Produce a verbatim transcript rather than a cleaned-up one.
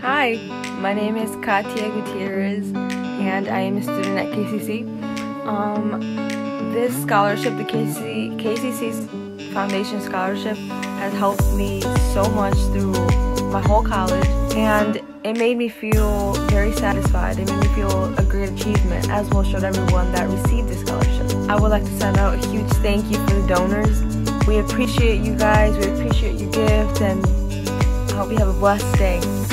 Hi, my name is Katya Gutierrez and I am a student at K C C. Um, this scholarship, the K C, K C C's Foundation Scholarship, has helped me so much through my whole college, and it made me feel very satisfied. It made me feel a great achievement, as well showed everyone that received the scholarship. I would like to send out a huge thank you for the donors. We appreciate you guys, we appreciate your gift, and I hope you have a blessed day.